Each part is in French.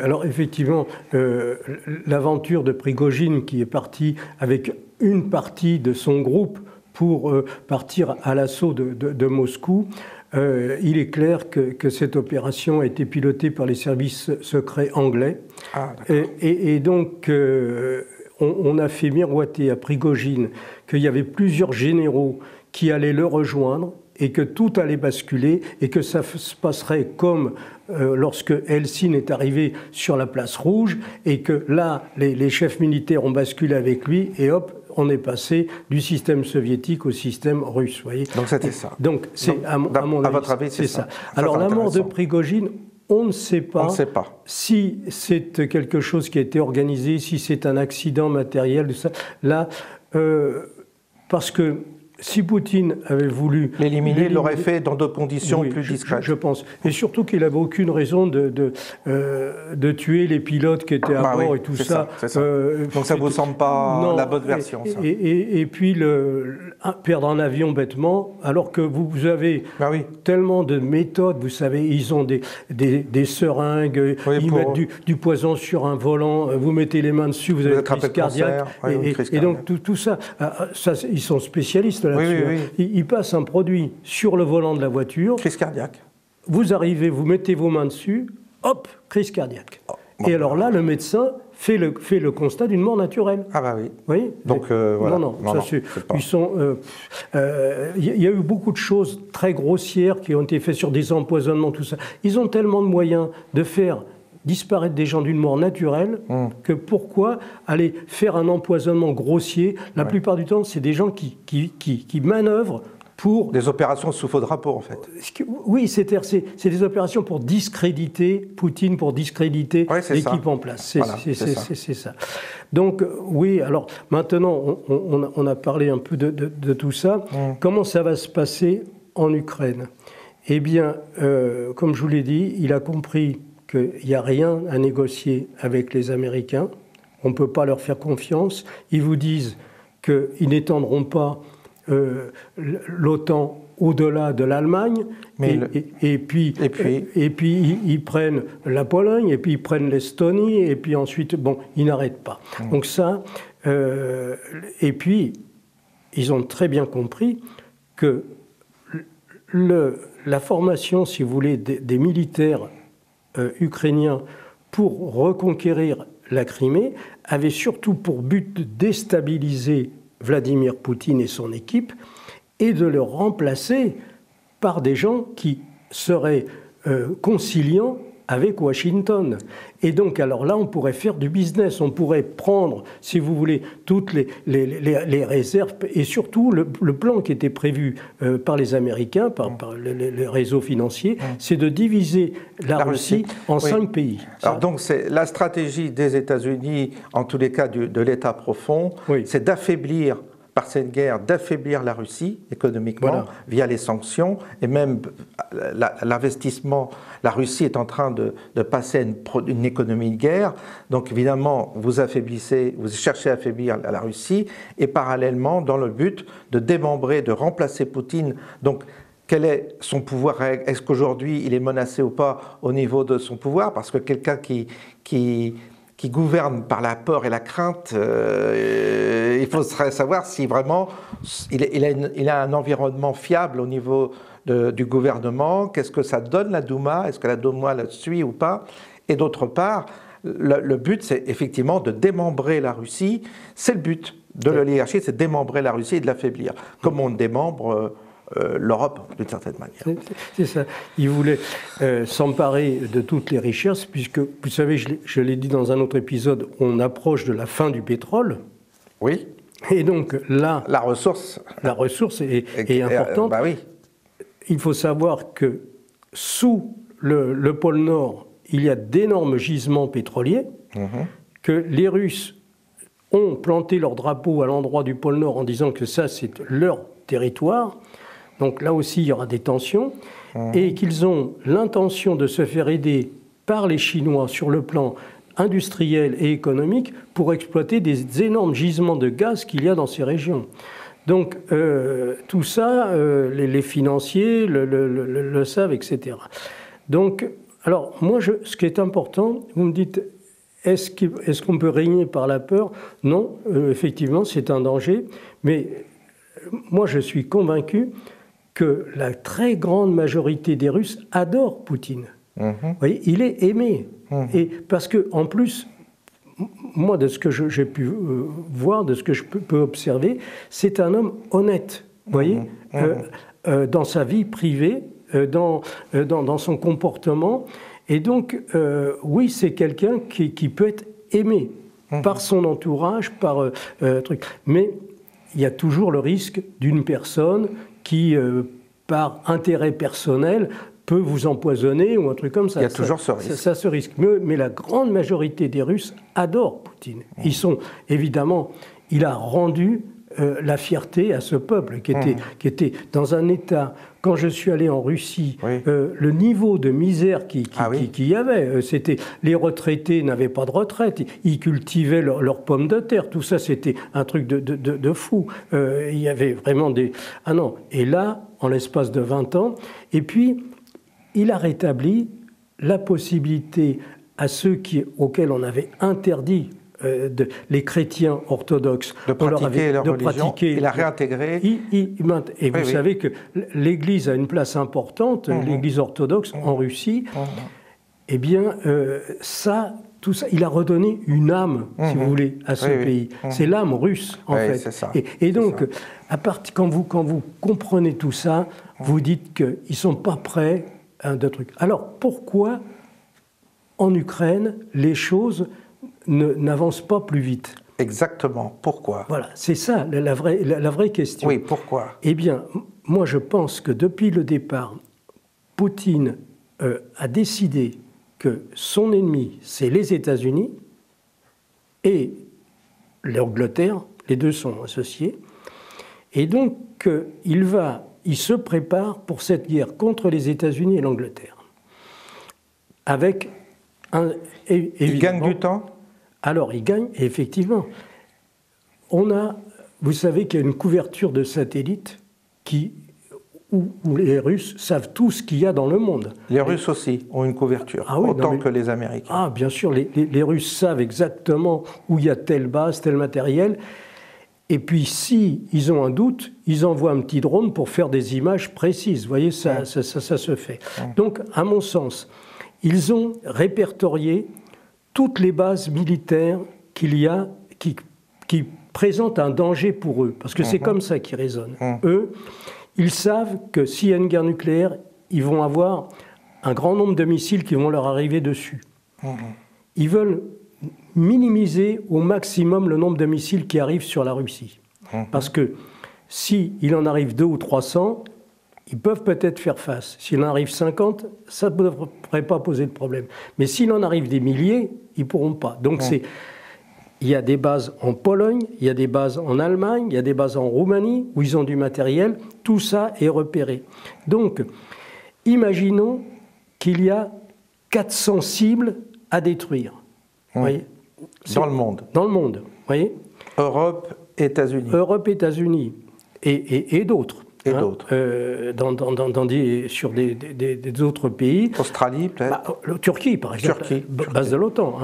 Alors effectivement, l'aventure de Prigojine qui est parti avec une partie de son groupe pour partir à l'assaut de Moscou, il est clair que cette opération a été pilotée par les services secrets anglais. Ah, et donc, on a fait miroiter à Prigojine qu'il y avait plusieurs généraux qui allaient le rejoindre et que tout allait basculer et que ça se passerait comme lorsque Helsinki est arrivé sur la place rouge et que là, les chefs militaires ont basculé avec lui et hop, on est passé du système soviétique au système russe. Voyez. Donc c'était ça. Donc c'est à mon avis, votre avis, c'est ça. Alors la mort de Prigojine, on ne sait pas, si c'est quelque chose qui a été organisé, si c'est un accident matériel, là, parce que si Poutine avait voulu l'éliminer, il l'aurait fait dans d'autres conditions plus discrètes. Je pense. Et surtout qu'il n'avait aucune raison de tuer les pilotes qui étaient à bord et tout ça. Donc ça ne vous semble pas la bonne version, ça. Et puis perdre un avion bêtement, alors que vous avez tellement de méthodes, vous savez, ils ont des seringues, ils mettent du poison sur un volant, vous mettez les mains dessus, vous avez une crise cardiaque. Et donc tout ça, ils sont spécialistes là-dessus. Ils passent un produit sur le volant de la voiture. Crise cardiaque. Vous arrivez, vous mettez vos mains dessus, hop, crise cardiaque. Et alors là, le médecin fait le constat d'une mort naturelle. Ah bah oui. Oui. Donc voilà. Non, ils sont. Il y a eu beaucoup de choses très grossières qui ont été faites sur des empoisonnements, tout ça. Ils ont tellement de moyens de faire disparaître des gens d'une mort naturelle que pourquoi aller faire un empoisonnement grossier? La plupart du temps, c'est des gens qui manœuvrent pour... Des opérations sous faux drapeau, en fait. Oui, c'est des opérations pour discréditer Poutine, pour discréditer l'équipe en place. C'est ça. Donc, oui, alors maintenant, on a parlé un peu de tout ça. Comment ça va se passer en Ukraine? Eh bien, comme je vous l'ai dit, il a compris qu'il n'y a rien à négocier avec les Américains. On ne peut pas leur faire confiance. Ils vous disent qu'ils n'étendront pas l'OTAN au-delà de l'Allemagne, et puis ils prennent la Pologne, et puis ils prennent l'Estonie, et puis ensuite, bon, ils n'arrêtent pas. Donc ça, et puis, ils ont très bien compris que la formation, si vous voulez, des militaires ukrainiens pour reconquérir la Crimée avait surtout pour but de déstabiliser Vladimir Poutine et son équipe et de le remplacer par des gens qui seraient conciliants avec Washington. Et donc, alors là, on pourrait faire du business, on pourrait prendre, si vous voulez, toutes les réserves, et surtout le plan qui était prévu par les Américains, par les réseaux financiers, c'est de diviser la Russie en 5 pays. Alors donc, c'est la stratégie des États-Unis, en tous les cas de l'État profond, c'est d'affaiblir, par cette guerre, d'affaiblir la Russie économiquement via les sanctions et même l'investissement. La Russie est en train de passer à une économie de guerre. Donc évidemment, vous cherchez à affaiblir la Russie et parallèlement dans le but de démembrer, de remplacer Poutine. Donc quel est son pouvoir? Est-ce qu'aujourd'hui il est menacé ou pas au niveau de son pouvoir? Parce que quelqu'un qui gouverne par la peur et la crainte, il faudrait savoir si vraiment il a un environnement fiable au niveau du gouvernement. Qu'est-ce que ça donne la Douma? Est-ce que la Douma le suit ou pas? Et d'autre part, le but, c'est effectivement de démembrer la Russie. C'est le but de l'oligarchie, c'est de démembrer la Russie et de l'affaiblir, comme on démembre l'Europe, d'une certaine manière. C'est ça. Il voulait s'emparer de toutes les richesses, puisque, vous savez, je l'ai dit dans un autre épisode, on approche de la fin du pétrole. Oui. Et donc là... La ressource est importante. Il faut savoir que sous le pôle Nord, il y a d'énormes gisements pétroliers, que les Russes ont planté leur drapeau à l'endroit du pôle Nord en disant que ça, c'est leur territoire. Donc là aussi, il y aura des tensions, et qu'ils ont l'intention de se faire aider par les Chinois sur le plan industriel et économique pour exploiter des énormes gisements de gaz qu'il y a dans ces régions. Donc tout ça, les financiers le savent, etc. Donc Alors, moi, ce qui est important, vous me dites, est-ce qu'on peut régner par la peur? Non, effectivement, c'est un danger. Mais moi, je suis convaincu que la très grande majorité des Russes adorent Poutine. Vous voyez, il est aimé. Et parce que, en plus, moi, de ce que j'ai pu voir, de ce que je peux observer, c'est un homme honnête, vous voyez, dans sa vie privée, dans son comportement. Et donc, oui, c'est quelqu'un qui peut être aimé par son entourage, par truc. Mais il y a toujours le risque d'une personne qui, par intérêt personnel, peut vous empoisonner ou un truc comme ça. Il y a toujours ce risque. Ça se risque. Mais la grande majorité des Russes adorent Poutine. Ils sont, évidemment, il a rendu la fierté à ce peuple qui était dans un état. Quand je suis allé en Russie, le niveau de misère qu'il y avait, c'était les retraités n'avaient pas de retraite, ils cultivaient leurs pommes de terre, tout ça c'était un truc de fou. Il y avait vraiment des... Ah non, et là, en l'espace de 20 ans, et puis il a rétabli la possibilité à ceux auxquels on avait interdit les chrétiens orthodoxes de pratiquer leur religion, il a réintégré. Et vous savez que l'Église a une place importante, l'Église orthodoxe en Russie. Eh bien, tout ça, il a redonné une âme, si vous voulez, à ce pays. C'est l'âme russe, en fait. Ça. Et donc, quand vous comprenez tout ça, vous dites qu'ils ne sont pas prêts à de trucs. Alors, pourquoi, en Ukraine, les choses n'avance pas plus vite? Exactement. Pourquoi? Voilà, c'est ça la vraie question. Oui, pourquoi? Eh bien, moi je pense que depuis le départ, Poutine a décidé que son ennemi, c'est les États-Unis et l'Angleterre, les deux sont associés, et donc il se prépare pour cette guerre contre les États-Unis et l'Angleterre. Avec il gagne du temps? Alors, il gagne, et effectivement. Vous savez qu'il y a une couverture de satellites où les Russes savent tout ce qu'il y a dans le monde. Les Russes aussi ont une couverture, autant que les Américains. Ah, bien sûr, les Russes savent exactement où il y a telle base, tel matériel. Et puis, si ils ont un doute, ils envoient un petit drone pour faire des images précises. Vous voyez, ça se fait. Donc, à mon sens, ils ont répertorié toutes les bases militaires qu'il y a qui présentent un danger pour eux, parce que c'est comme ça qu'ils raisonnent. Eux, ils savent que s'il y a une guerre nucléaire, ils vont avoir un grand nombre de missiles qui vont leur arriver dessus. Ils veulent minimiser au maximum le nombre de missiles qui arrivent sur la Russie. Parce que s'il en arrive 200 ou 300, ils peuvent peut-être faire face. S'il en arrive 50, ça ne devrait pas poser de problème. Mais s'il en arrive des milliers, ils ne pourront pas. Donc il y a des bases en Pologne, il y a des bases en Allemagne, il y a des bases en Roumanie, où ils ont du matériel. Tout ça est repéré. Donc, imaginons qu'il y a 400 cibles à détruire. Voyez, dans le monde. Dans le monde, voyez. Europe, États-Unis. Europe, États-Unis et d'autres. Et d'autres. Sur des autres pays. Australie, peut-être. Turquie, par exemple. Turquie. Base de l'OTAN.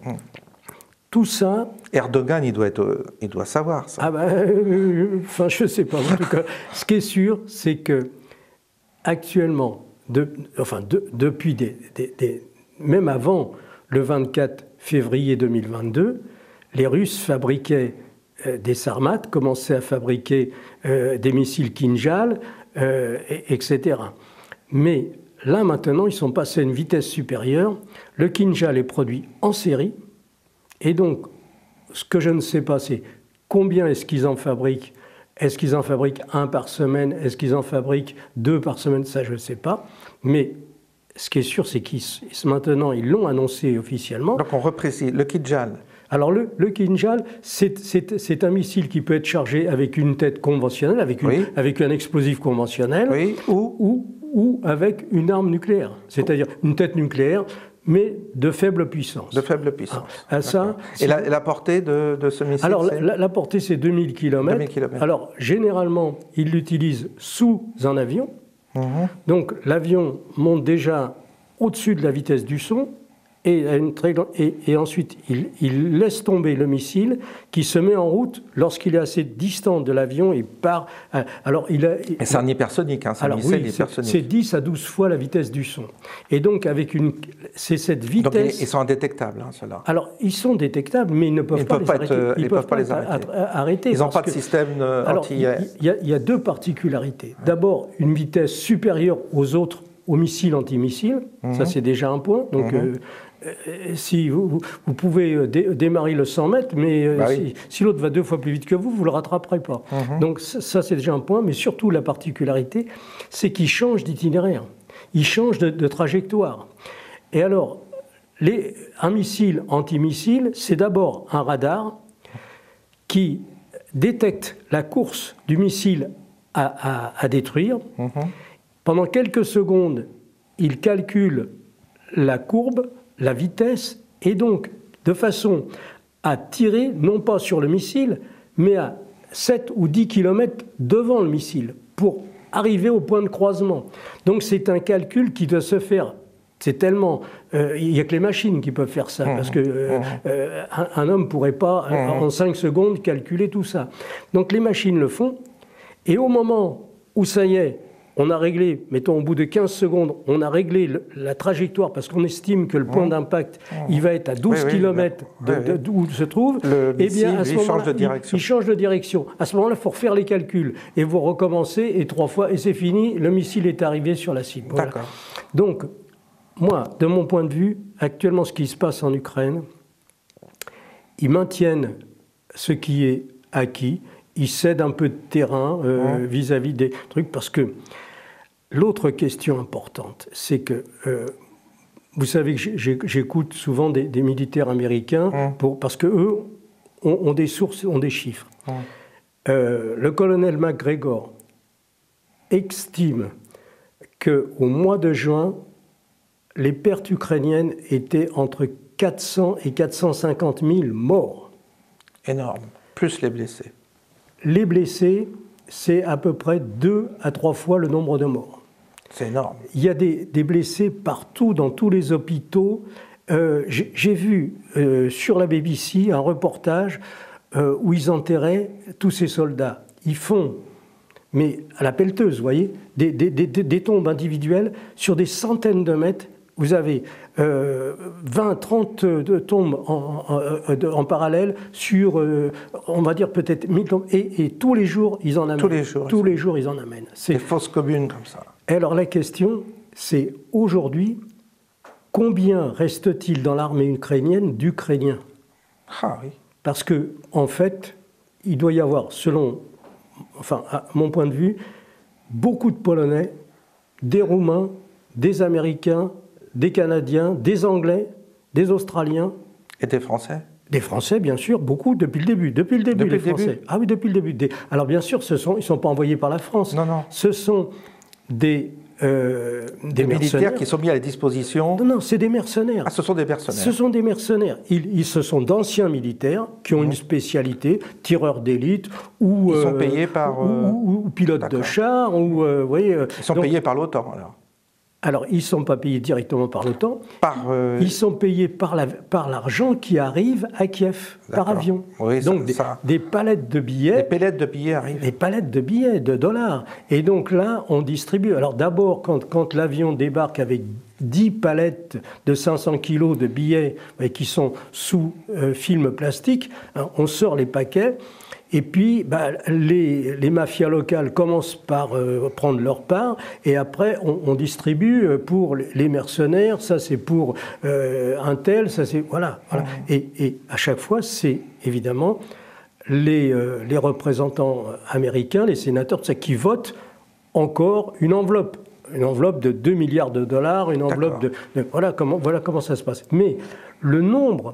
Tout ça... Erdogan, il doit savoir ça. Ah enfin, je ne sais pas. En tout cas, ce qui est sûr, c'est que actuellement, depuis même avant le 24 février 2022, les Russes fabriquaient des Sarmat, commençaient à fabriquer des missiles Kinjal, etc. Mais là, maintenant, ils sont passés à une vitesse supérieure. Le Kinjal est produit en série. Et donc, ce que je ne sais pas, c'est combien est-ce qu'ils en fabriquent. Est-ce qu'ils en fabriquent 1 par semaine? Est-ce qu'ils en fabriquent 2 par semaine? Ça, je ne sais pas. Mais ce qui est sûr, c'est maintenant, ils l'ont annoncé officiellement. Donc, on reprécise, le Kinjal. Alors, le Kinjal, c'est un missile qui peut être chargé avec une tête conventionnelle, avec un explosif conventionnel, ou avec une arme nucléaire. C'est-à-dire une tête nucléaire, mais de faible puissance. De faible puissance. Et la portée de ce missile? Alors, la portée, c'est 2000 km. 2000 km. Alors, généralement, ils l'utilisent sous un avion. Donc, l'avion monte déjà au-dessus de la vitesse du son, et ensuite il laisse tomber le missile qui se met en route lorsqu'il est assez distant de l'avion et part. Alors mais c'est un hypersonique, hein, c'est un missile hypersonique. C'est 10 à 12 fois la vitesse du son. Et donc c'est cette vitesse. Donc ils sont indétectables, hein, ceux-là. Alors ils sont détectables, mais ils ne peuvent pas les arrêter. Ils n'ont pas de système anti-IAS. Il y a deux particularités. D'abord, une vitesse supérieure aux autres, aux missiles anti-missiles. Ça c'est déjà un point. Donc si vous pouvez démarrer le 100 mètres, mais si l'autre va 2 fois plus vite que vous ne le rattraperez pas. Donc ça, c'est déjà un point, mais surtout la particularité, c'est qu'il change d'itinéraire, il change de trajectoire. Et alors, un missile antimissile, c'est d'abord un radar qui détecte la course du missile à détruire. Pendant quelques secondes, il calcule la courbe, la vitesse, et donc de façon à tirer, non pas sur le missile, mais à 7 ou 10 km devant le missile, pour arriver au point de croisement. Donc c'est un calcul qui doit se faire. C'est tellement... il n'y a que les machines qui peuvent faire ça, parce qu'un homme ne pourrait pas, en 5 secondes, calculer tout ça. Donc les machines le font, et au moment où ça y est, on a réglé, mettons au bout de 15 secondes, on a réglé la trajectoire parce qu'on estime que le point d'impact, il va être à 12 km d'où il se trouve. Eh bien, à ce moment-là, il change de direction. À ce moment-là, il faut refaire les calculs et vous recommencez et 3 fois et c'est fini. Le missile est arrivé sur la cible. Voilà. Donc, moi, de mon point de vue, actuellement, ce qui se passe en Ukraine, ils maintiennent ce qui est acquis. Ils cèdent un peu de terrain vis-à-vis des trucs parce que l'autre question importante, c'est que vous savez que j'écoute souvent des militaires américains parce qu'eux ont des sources, ont des chiffres. Le colonel McGregor estime qu'au mois de juin, les pertes ukrainiennes étaient entre 400 et 450 000 morts. Énorme, plus les blessés. Les blessés, c'est à peu près 2 à 3 fois le nombre de morts. C'est énorme. Il y a des blessés partout, dans tous les hôpitaux. J'ai vu sur la BBC un reportage où ils enterraient tous ces soldats. Ils font, mais à la pelleteuse, vous voyez, des tombes individuelles sur des centaines de mètres. Vous avez 20, 30 tombes en parallèle sur, on va dire peut-être 1000 tombes. Et tous les jours, ils en amènent. Tous les jours, ils en amènent. C'est des fausses communes comme ça. Et alors la question, c'est aujourd'hui, combien reste-t-il dans l'armée ukrainienne d'Ukrainiens ? Ah oui. Parce que, en fait, il doit y avoir, selon, enfin, à mon point de vue, beaucoup de Polonais, des Roumains, des Américains, des Canadiens, des Anglais, des Australiens. Et des Français ? Des Français, bien sûr, beaucoup, depuis le début. Depuis le début, les Français. Ah oui, depuis le début. Alors, bien sûr, ils ne sont pas envoyés par la France. Non, non. Ce sont des militaires qui sont mis à la disposition. Non, c'est des mercenaires. Ah, ce sont des mercenaires. Ce sont des mercenaires. Ce sont d'anciens militaires qui ont une spécialité, tireurs d'élite ou ils sont payés par ou pilotes de char ou vous voyez. Ils sont payés par l'OTAN alors. Alors, ils ne sont pas payés directement par l'OTAN. Ils sont payés par l'argent qui arrive à Kiev, par avion. Oui, donc, des palettes de billets. Des palettes de billets arrivent. Des palettes de billets, de dollars. Et donc là, on distribue. Alors d'abord, quand l'avion débarque avec 10 palettes de 500 kilos de billets qui sont sous film plastique, on sort les paquets. Et puis, les mafias locales commencent par prendre leur part, et après, on distribue pour les mercenaires, ça c'est pour un tel, ça c'est... Voilà. Et à chaque fois, c'est évidemment les représentants américains, les sénateurs, qui votent encore une enveloppe de 2 milliards de dollars, une enveloppe de... Voilà comment ça se passe. Mais le nombre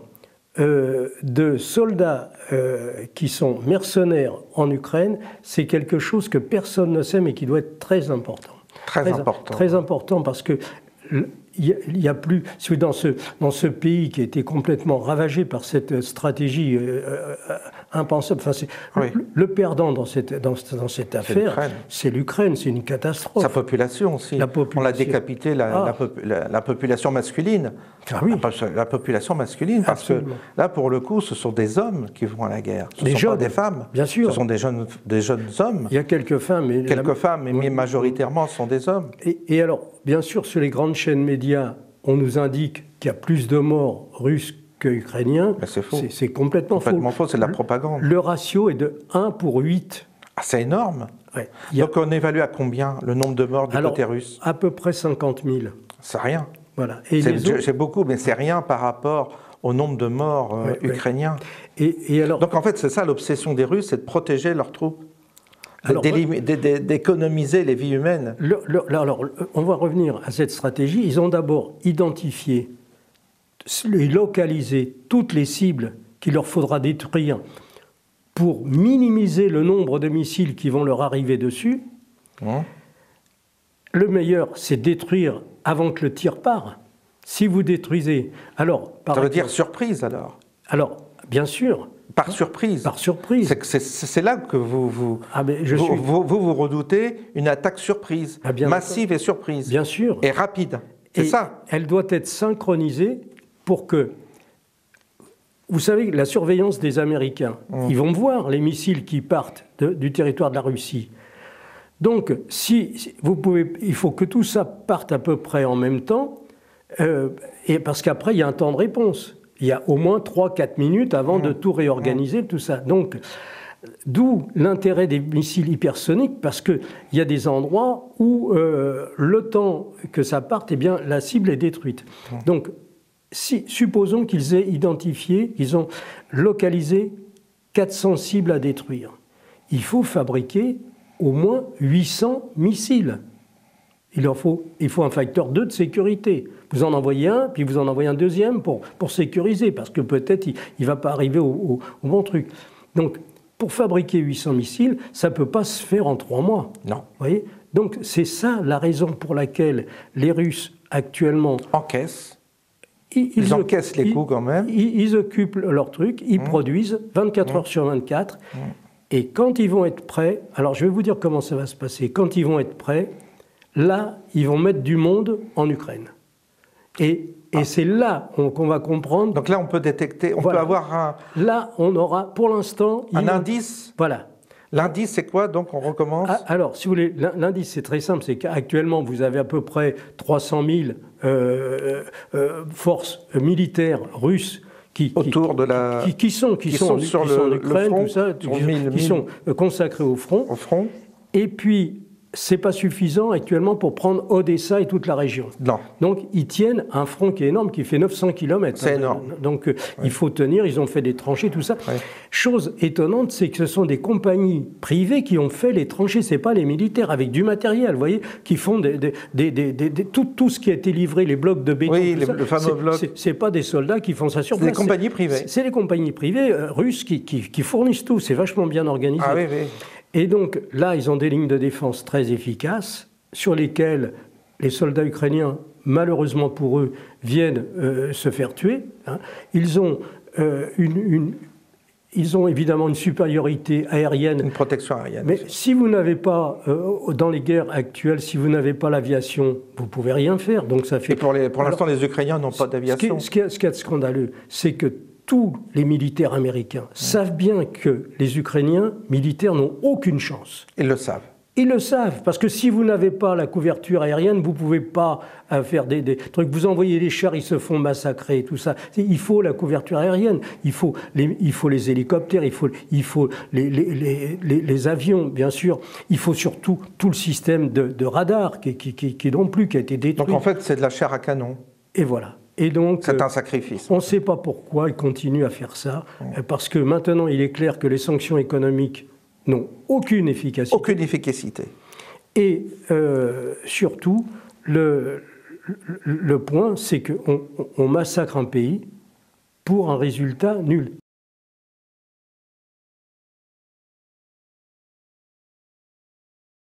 de soldats qui sont mercenaires en Ukraine, c'est quelque chose que personne ne sait, mais qui doit être très important. Très important parce que il y a plus, dans ce pays qui a été complètement ravagé par cette stratégie impensable. Enfin, le perdant dans cette affaire, c'est l'Ukraine, c'est une catastrophe. Sa population aussi. On l'a décapité, la population masculine. Ah oui. La population masculine, parce Absolument. Que là, pour le coup, ce sont des hommes qui vont à la guerre. Ce ne sont pas des femmes. Bien sûr. Ce sont des jeunes hommes. Il y a quelques femmes. Mais majoritairement, ce sont des hommes. Et alors, bien sûr, sur les grandes chaînes médias, on nous indique qu'il y a plus de morts russes qu'ukrainiens. C'est faux. C'est complètement faux. C'est de la propagande. Le ratio est de 1 pour 8. Ah, c'est énorme. Ouais. Donc on évalue à combien le nombre de morts du côté russe? À peu près 50 000. C'est rien. Voilà. C'est beaucoup, mais c'est rien par rapport au nombre de morts ukrainiens. Et alors, donc en fait, c'est ça l'obsession des Russes, c'est de protéger leurs troupes, d'économiser les vies humaines. Alors, on va revenir à cette stratégie. Ils ont d'abord identifié et localisé toutes les cibles qu'il leur faudra détruire pour minimiser le nombre de missiles qui vont leur arriver dessus. Le meilleur, c'est détruire avant que le tir parte. Si vous détruisez, alors... Ça veut dire surprise, alors? Alors, bien sûr. Par surprise? Par surprise. C'est là que vous redoutez une attaque surprise, massive et surprise. Bien sûr. Et rapide. C'est ça. Elle doit être synchronisée pour que... Vous savez, la surveillance des Américains, ils vont voir les missiles qui partent du territoire de la Russie. Donc, il faut que tout ça parte à peu près en même temps, et parce qu'après, il y a un temps de réponse. Il y a au moins 3-4 minutes avant de tout réorganiser, tout ça. Donc, d'où l'intérêt des missiles hypersoniques, parce qu'il y a des endroits où le temps que ça parte, eh bien, la cible est détruite. Donc, supposons qu'ils aient identifié, qu'ils ont localisé 400 cibles à détruire. Il faut fabriquer au moins 800 missiles. Il faut un facteur 2 de sécurité. Vous en envoyez un, puis vous en envoyez un deuxième pour sécuriser, parce que peut-être il ne va pas arriver au bon truc. Donc, pour fabriquer 800 missiles, ça ne peut pas se faire en 3 mois. Non. Vous voyez ? Donc, c'est ça la raison pour laquelle les Russes, actuellement... encaissent. Ils encaissent les coûts quand même. Ils occupent leur truc, ils produisent 24 heures sur 24. Et quand ils vont être prêts, alors je vais vous dire comment ça va se passer. Quand ils vont être prêts, là, ils vont mettre du monde en Ukraine. Et c'est là qu'on va comprendre... Donc là, on peut détecter, on peut avoir un... Là, on aura, pour l'instant... Un indice. Voilà. L'indice, c'est quoi? Donc, on recommence. Alors, si vous voulez, l'indice, c'est très simple. C'est qu'actuellement, vous avez à peu près 300 000 forces militaires russes qui sont sur l'Ukraine, tout ça, qui sont consacrées au front. Et puis, c'est pas suffisant actuellement pour prendre Odessa et toute la région. Non. Donc, ils tiennent un front qui est énorme, qui fait 900 km. C'est énorme. Donc, il faut tenir, ils ont fait des tranchées, tout ça. Chose étonnante, c'est que ce sont des compagnies privées qui ont fait les tranchées, c'est pas les militaires, avec du matériel, vous voyez, qui font tout ce qui a été livré, les blocs de béton, le fameux bloc. C'est pas des soldats qui font ça sur place. C'est des compagnies privées. C'est les compagnies privées russes qui fournissent tout, c'est vachement bien organisé. Ah oui. Et donc là, ils ont des lignes de défense très efficaces sur lesquelles les soldats ukrainiens, malheureusement pour eux, viennent se faire tuer. Ils ont évidemment une supériorité aérienne. Une protection aérienne. Mais si vous n'avez pas, dans les guerres actuelles, si vous n'avez pas l'aviation, vous ne pouvez rien faire. Donc ça fait... Et pour l'instant, les Ukrainiens n'ont pas d'aviation. Ce qui est scandaleux, c'est que tous les militaires américains savent bien que les Ukrainiens militaires n'ont aucune chance. Ils le savent. Ils le savent, parce que si vous n'avez pas la couverture aérienne, vous ne pouvez pas faire des trucs. Vous envoyez les chars, ils se font massacrer, tout ça. Il faut la couverture aérienne, il faut les hélicoptères, il faut les avions, bien sûr. Il faut surtout tout le système de radar qui non plus, qui a été détruit. Donc en fait, c'est de la chair à canon. Et voilà. Et donc, c'est un sacrifice. On ne sait pas pourquoi ils continuent à faire ça, parce que maintenant, il est clair que les sanctions économiques n'ont aucune efficacité. Aucune efficacité. Et surtout, le point, c'est qu'on massacre un pays pour un résultat nul.